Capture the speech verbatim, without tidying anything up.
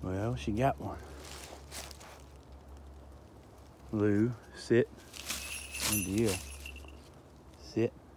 Well, she got one. Lou, sit. Good deal. Sit.